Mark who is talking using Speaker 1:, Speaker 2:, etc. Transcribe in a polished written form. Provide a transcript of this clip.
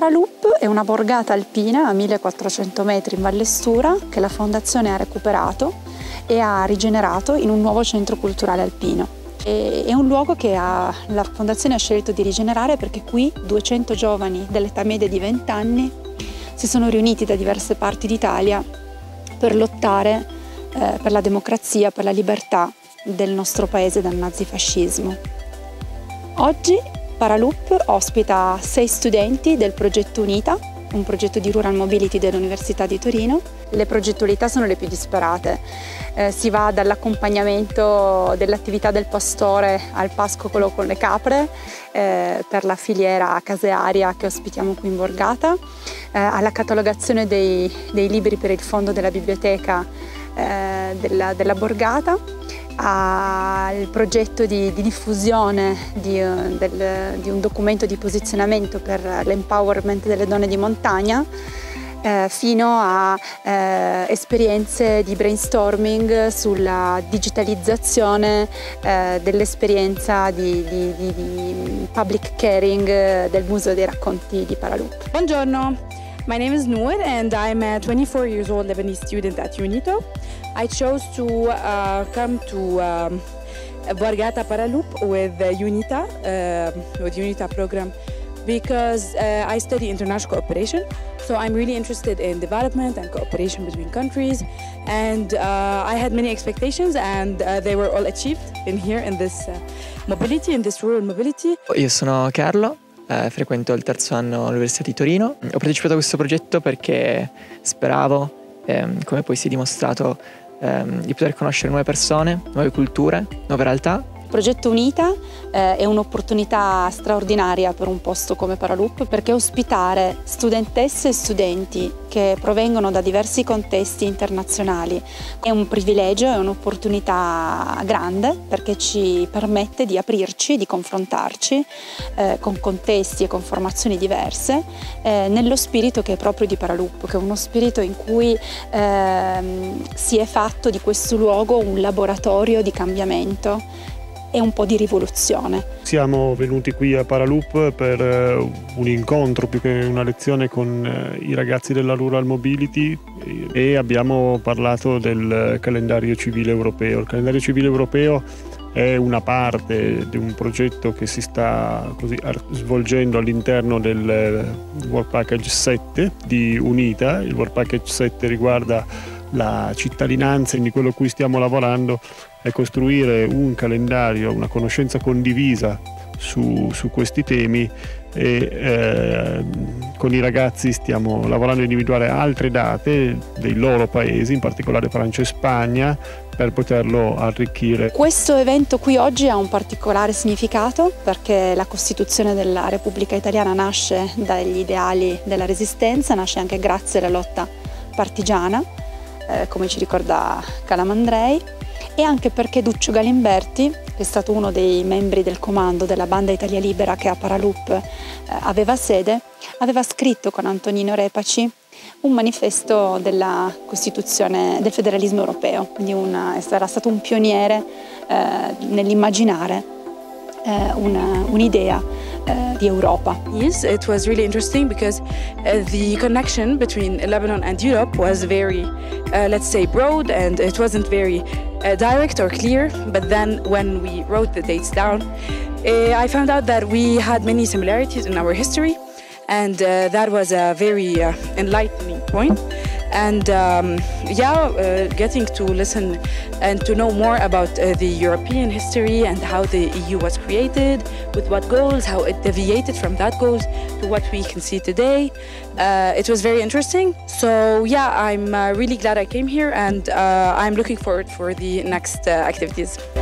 Speaker 1: Paraloop è una borgata alpina a 1400 metri in Valle Stura che la fondazione ha recuperato e ha rigenerato in un nuovo centro culturale alpino. È un luogo che la fondazione ha scelto di rigenerare perché qui 200 giovani dell'età media di 20 anni si sono riuniti da diverse parti d'Italia per lottare per la democrazia, per la libertà del nostro paese dal nazifascismo. Oggi Paraloop ospita 6 studenti del progetto UNITA, un progetto di Rural Mobility dell'Università di Torino. Le progettualità sono le più disparate. Si va dall'accompagnamento dell'attività del pastore al pascolo con le capre per la filiera casearia che ospitiamo qui in borgata, alla catalogazione dei libri per il fondo della biblioteca della borgata, al progetto di diffusione di un documento di posizionamento per l'empowerment delle donne di montagna, fino a esperienze di brainstorming sulla digitalizzazione dell'esperienza di public caring del Museo dei Racconti di Paraloop.
Speaker 2: Buongiorno, my name is Noor and I'm a 24 years old Lebanese student at UNITO. I chose to come to Borgata Paraloop with UNITA program because I study international cooperation. So I'm really interested in development and cooperation between countries, and I had many expectations, and they were all achieved in this mobility, in this rural mobility.
Speaker 3: Io sono Carlo, frequento il terzo anno all'Università di Torino. Ho partecipato a questo progetto perché speravo, come poi si è dimostrato, di poter conoscere nuove persone, nuove culture, nuove realtà.
Speaker 1: Il progetto UNITA è un'opportunità straordinaria per un posto come Paraloop perché ospitare studentesse e studenti che provengono da diversi contesti internazionali è un privilegio, è un'opportunità grande perché ci permette di aprirci, di confrontarci con contesti e con formazioni diverse nello spirito che è proprio di Paraloop, che è uno spirito in cui si è fatto di questo luogo un laboratorio di cambiamento e un po' di rivoluzione.
Speaker 4: Siamo venuti qui a Paraloop per un incontro più che una lezione con i ragazzi della Rural Mobility e abbiamo parlato del calendario civile europeo. Il calendario civile europeo è una parte di un progetto che si sta svolgendo all'interno del Work Package 7 di UNITA. Il Work Package 7 riguarda la cittadinanza, quindi quello a cui stiamo lavorando è costruire un calendario, una conoscenza condivisa su questi temi e con i ragazzi stiamo lavorando a individuare altre date dei loro paesi, in particolare Francia e Spagna, per poterlo arricchire.
Speaker 1: Questo evento qui oggi ha un particolare significato perché la Costituzione della Repubblica Italiana nasce dagli ideali della Resistenza, nasce anche grazie alla lotta partigiana, come ci ricorda Calamandrei, e anche perché Duccio Galimberti, che è stato uno dei membri del comando della Banda Italia Libera che a Paraloop aveva sede, aveva scritto con Antonino Repaci un manifesto della Costituzione del federalismo europeo, quindi era stato un pioniere nell'immaginare un'idea di Europa.
Speaker 2: Yes, it was really interesting because the connection between Lebanon and Europe was very, let's say, broad, and it wasn't very direct or clear. But then when we wrote the dates down, I found out that we had many similarities in our history, and that was a very enlightening point. And getting to listen and to know more about the European history and how the EU was created, with what goals, how it deviated from that goals to what we can see today. It was very interesting. So yeah, I'm really glad I came here, and I'm looking forward for the next activities.